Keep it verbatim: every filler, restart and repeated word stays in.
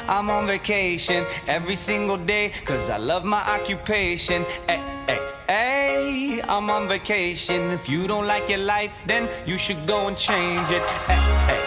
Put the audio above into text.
I'm on vacation every single day, cause I love my occupation. Ay, ay, ay, I'm on vacation. If you don't like your life, then you should go and change it. Ay, ay.